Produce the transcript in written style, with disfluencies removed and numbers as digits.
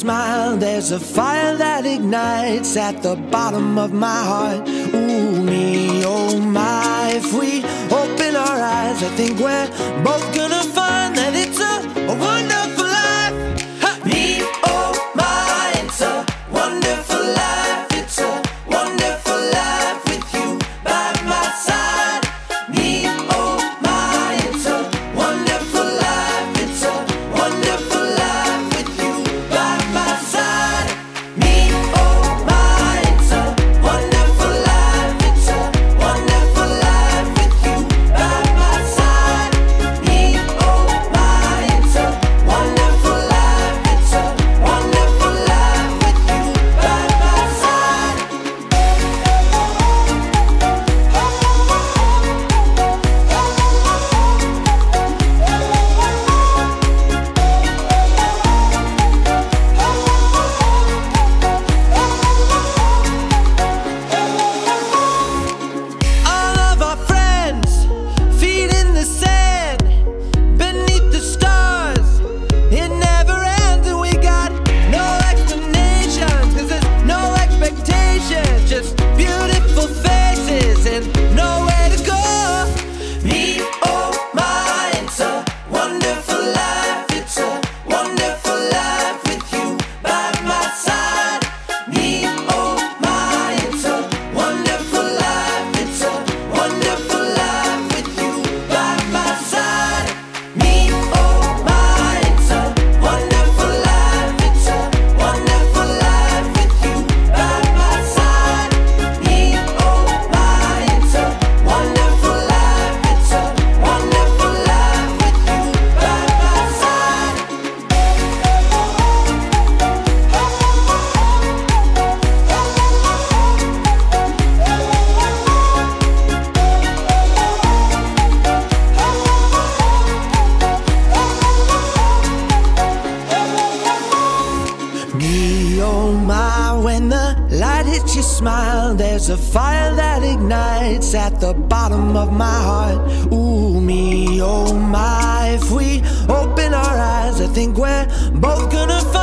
smile, there's a fire that ignites at the bottom of my heart. Ooh, me, oh my, if we open our eyes, I think we're both gonna find that it's a wonderful life. Me, oh my, it's a wonderful life. It's a wonderful life with you by my side. Me, oh my, it's a wonderful life. It's a wonderful life with you by my side. Me, oh my, it's a wonderful life. It's a wonderful life with you by my side. Me, oh my, it's a wonderful life. It's a wonderful life with you by my side. All of our friends, feet in the sand, beneath the stars, it never ends. And we got no explanations, 'cause there's no expectations, just beautiful faces and nowhere to go. Me, oh my, it's a wonderful life. It's a wonderful life with you by my side. Me, oh my, it's a wonderful life. It's a wonderful life with you by my side. Me, oh my, it's a wonderful life. It's a wonderful life with you by my side. Me, oh my, it's a wonderful life. It's a wonderful life with you by my side. Me, oh my, when the light hits your smile, there's a fire that ignites at the bottom of my heart. Ooh, me, oh my, if we open our eyes, I think we're both gonna